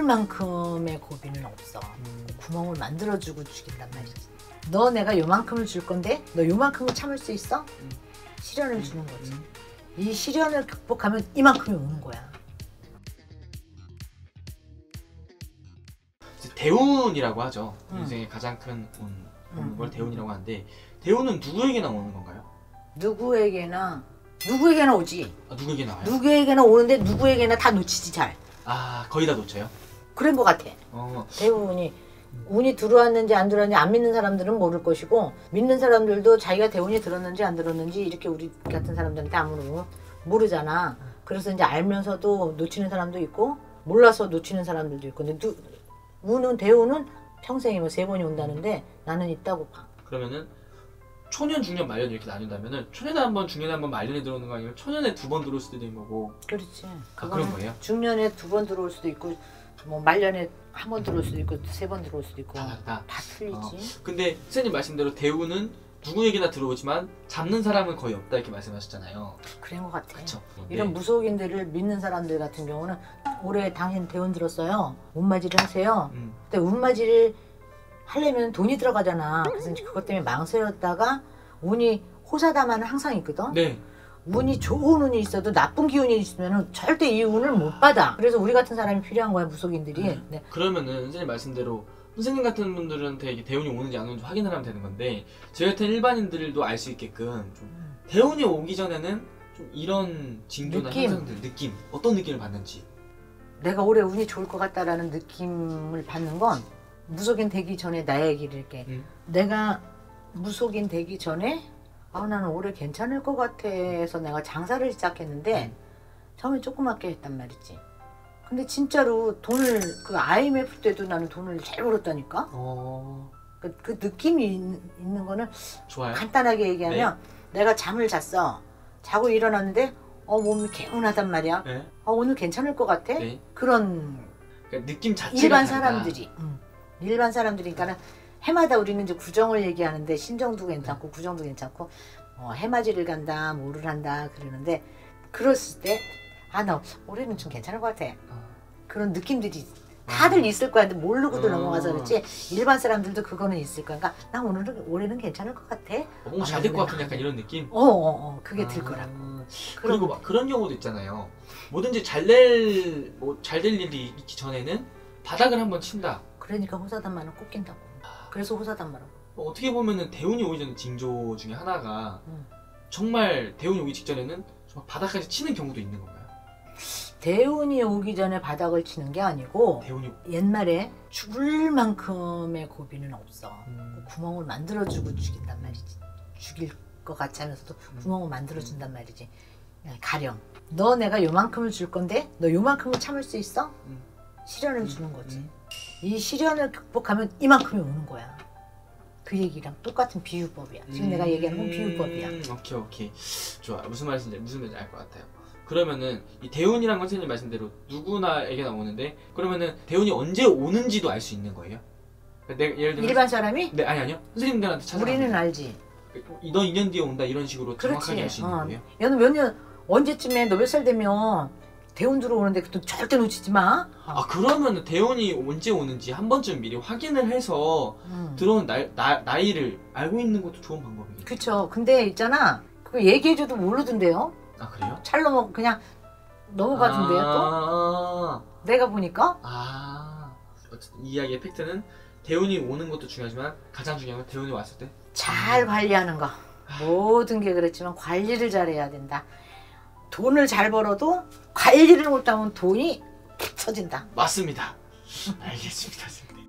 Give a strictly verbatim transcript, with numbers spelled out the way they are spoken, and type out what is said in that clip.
만큼의 고비는 없어. 음. 구멍을 만들어주고 죽인단 말이지. 너 내가 요만큼을 줄 건데 너 요만큼을 참을 수 있어? 음. 시련을 음. 주는 거지. 음. 이 시련을 극복하면 이만큼이 오는 거야. 대운이라고 하죠. 음. 인생의 가장 큰 운, 오는 걸 음. 대운이라고 하는데 대운은 누구에게나 오는 건가요? 누구에게나 누구에게나 오지. 아, 누구에게나 와요? 누구에게나 오는데 누구에게나 다 놓치지 잘. 아, 거의 다 놓쳐요? 그런 것 같아. 어. 대운이 운이 들어왔는지 안 들어왔는지 안 믿는 사람들은 모를 것이고 믿는 사람들도 자기가 대운이 들었는지 안 들었는지 이렇게 우리 같은 사람들한테 아무런 모르잖아. 그래서 이제 알면서도 놓치는 사람도 있고 몰라서 놓치는 사람들도 있고. 근데 누, 운은 대운은 평생에 뭐 세 번이 온다는데 나는 있다고 봐. 그러면은 초년, 중년, 말년 이렇게 나눈다면은 초년에 한 번, 중년에 한 번, 말년에 들어오는 거 아니면 초년에 두 번 들어올 수도 있는 거고. 그렇지. 아, 그런 거예요? 중년에 두 번 들어올 수도 있고 뭐 말년에 한 번 들어올 수도 있고 세 번 들어올 수도 있고. 다, 다, 다 틀리지. 어. 근데 선생님 말씀대로 대운은 누구에게나 들어오지만 잡는 사람은 거의 없다 이렇게 말씀하셨잖아요. 그런 것 같아. 그쵸? 이런 네. 무속인들을 믿는 사람들 같은 경우는 올해 당신 대운 들었어요. 운맞이를 하세요. 음. 근데 운맞이를 하려면 돈이 들어가잖아. 그래서 이제 그것 때문에 망설였다가 운이 호사다마는 항상 있거든. 네. 운이 좋은 운이 있어도 나쁜 기운이 있으면 절대 이 운을 못 받아. 그래서 우리 같은 사람이 필요한 거야, 무속인들이. 음. 네. 그러면은 선생님 말씀대로 선생님 같은 분들한테 이게 대운이 오는지 안 오는지 확인을 하면 되는 건데 저희 같은 일반인들도 알 수 있게끔 좀 음. 대운이 오기 전에는 좀 이런 징조나 느낌. 현상들, 느낌 어떤 느낌을 받는지. 내가 올해 운이 좋을 것 같다라는 느낌을 받는 건 무속인 되기 전에 나의 얘기를 이렇게 음. 내가 무속인 되기 전에 아 나는 올해 괜찮을 것 같아 해서 내가 장사를 시작했는데 음. 처음에 조그맣게 했단 말이지. 근데 진짜로 돈을 그 아이엠에프 때도 나는 돈을 잘 벌었다니까. 어... 그, 그 느낌이 있, 있는 거는 좋아요. 간단하게 얘기하면 네. 내가 잠을 잤어. 자고 일어났는데 어 몸이 개운하단 말이야. 네. 어 오늘 괜찮을 것 같아. 네. 그런 그러니까 느낌 자체가 일반 다르다. 사람들이 응. 일반 사람들이니까는 해마다 우리는 이제 구정을 얘기하는데 신정도 괜찮고 구정도 괜찮고 어, 해맞이를 간다 뭐를 한다 그러는데 그랬을 때 아 나 올해는 좀 괜찮을 것 같아. 어. 그런 느낌들이 다들 있을 거야. 근데 모르고도 어. 넘어가서 그렇지 일반 사람들도 그거는 있을 거야. 그러니까 나 오늘은 올해는 괜찮을 것 같아. 어, 뭔가 잘 될 것 같은 약간 이런 느낌? 어어어 어, 어, 그게 아. 들 거라고. 그리고 막 그런 경우도 있잖아요. 뭐든지 잘될 뭐 잘 될 일이 있기 전에는 바닥을 한번 친다. 그러니까 호사단마는 꼭 낀다고. 그래서 호사단마라고. 뭐 어떻게 보면은 대운이 오기 전에 징조 중에 하나가 응. 정말 대운이 오기 직전에는 정말 바닥까지 치는 경우도 있는 건가요? 대운이 오기 전에 바닥을 치는 게 아니고 대운이 옛말에 죽을 만큼의 고비는 없어. 음. 구멍을 만들어주고 죽인단 말이지. 죽일 것 같이 하면서도 음. 구멍을 만들어준단 말이지. 가령 너 내가 요만큼을 줄 건데 너 요만큼을 참을 수 있어? 음. 시련을 음. 주는 거지. 음. 이 시련을 극복하면 이만큼이 오는 거야. 그 얘기랑 똑같은 비유법이야. 지금 음. 내가 얘기하는 건 비유법이야. 오케이 오케이 좋아. 무슨 말인지 무슨 말인지 알 것 같아요. 그러면은 이 대운이란 건 선생님 말씀대로 누구나에게 나오는데 그러면은 대운이 언제 오는지도 알 수 있는 거예요? 그러니까 내가 예를 들면 일반 사람이? 네 아니 아니요 선생님들한테 찾아. 우리는 알지. 너 이 년 뒤에 온다 이런 식으로 정확하게 알 수 있는 어. 거예요? 얘는 몇 년 언제쯤에 너 몇 살 되면 대운 들어오는데 그것도 절대 놓치지 마. 아 그러면 대운이 언제 오는지 한 번쯤 미리 확인을 해서 음. 들어온 나, 나, 나이를 알고 있는 것도 좋은 방법이겠죠. 그쵸. 근데 있잖아. 그거 얘기해줘도 모르던데요. 아 그래요? 잘 넘어 그냥 넘어가던데요 또. 아 내가 보니까. 아 어쨌든 이 이야기의 팩트는 대운이 오는 것도 중요하지만 가장 중요한 건 대운이 왔을 때 잘 관리하는 거. 모든 게 그렇지만 관리를 잘해야 된다. 돈을 잘 벌어도 관리를 못하면 돈이 터진다. 맞습니다. 알겠습니다 선생님.